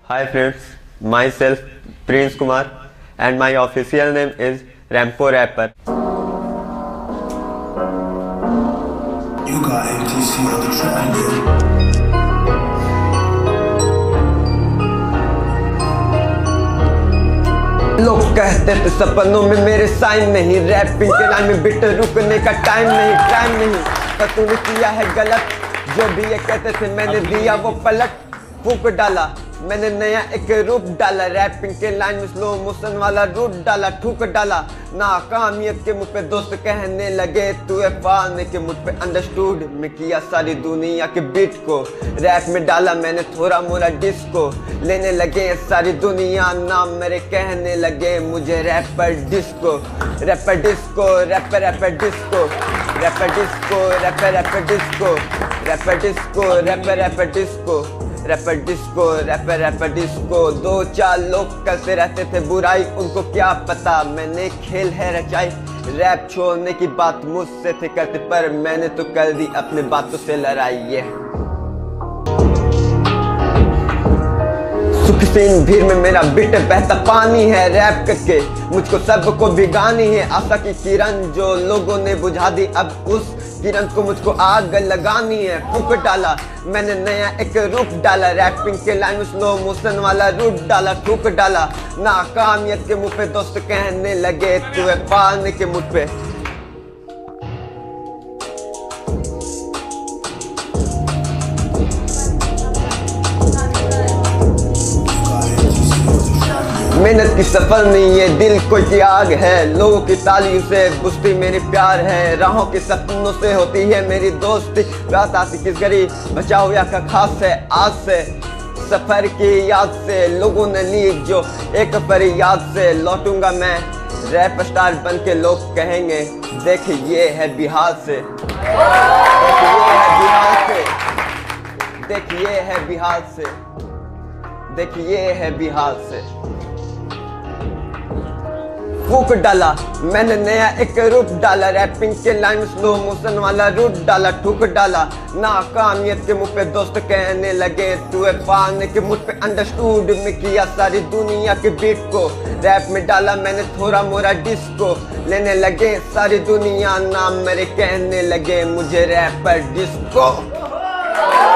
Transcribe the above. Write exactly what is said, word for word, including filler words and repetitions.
Hi friends, myself Prince Kumar and my official name is Rampo Rapper. You got M T C on the track. लोग कहते थे सपनों में मेरे sign नहीं, रैपिंग के लाइन में बिट रुकने का टाइम नहीं, टाइम नहीं। पर तूने किया है गलत, जो भी ये कहते थे मैंने दिया वो पलट फूक डाला। मैंने नया एक रूप डाला, रैपिंग के लाइन में स्लो मोशन वाला रूट डाला, ठूक डाला। नाकामियत के मुझ पे दोस्त कहने लगे तू है पाने के, मुझ पे अंडरस्टूड मैं किया सारी दुनिया के बीट को, रैप में डाला मैंने थोड़ा मोरा डिस्को। लेने लगे सारी दुनिया नाम मेरे, कहने लगे मुझे rapper disco, rapper disco, rapper rapper disco, rapper disco, rapper rapper disco, rapper disco, rapper rapper disco, rapper disco, rapper rapper disco. दो चार लोग करते रहते थे बुराई, उनको क्या पता मैंने खेल है रचाई। रैप छोड़ने की बात मुझसे थे करते, पर मैंने तो कर दी अपने बातों से लड़ाई। ये सुखसीन भीड़ में मेरा बिट बहता पानी है, रैप करके मुझको सबको भिगानी है। आशा की किरण जो लोगों ने बुझा दी, अब उस किरण को मुझको आग लगानी है। फूक डाला मैंने नया एक रूप डाला, रैपिंग के लाइन में स्लो मोशन वाला रूट डाला, ठूक डाला। नाकामियत के मुंह पे दोस्त कहने लगे तू है पाने के मुझ पे। मेहनत की सफल नहीं है, दिल कोई की आग है, लोगों की तालियों से बुझती मेरी प्यार है। राहों के सपनों से होती है मेरी दोस्ती, रात आती किस गरी बचाओ या का खास है। आज से सफर की याद से लोगों ने ली जो एक फरियाद से, लौटूंगा मैं रैप स्टार बन के, लोग कहेंगे देख ये है बिहार से, देख ये है बिहार से, देख ये है बिहार से, देख ये है बिहार से। फूक डाला मैंने नया एक रूप डाला, रैपिंग के लाइन स्लो मोशन वाला रूट डाला, ठूक डाला। नाकामियत के मुंह पे दोस्त कहने लगे तू है पाने के मुझ पे अंडरस्टूड मैं किया सारी दुनिया के बीट को, रैप में डाला मैंने थोड़ा मोरा डिस्को। लेने लगे सारी दुनिया नाम मेरे, कहने लगे मुझे रैपर डिस्को।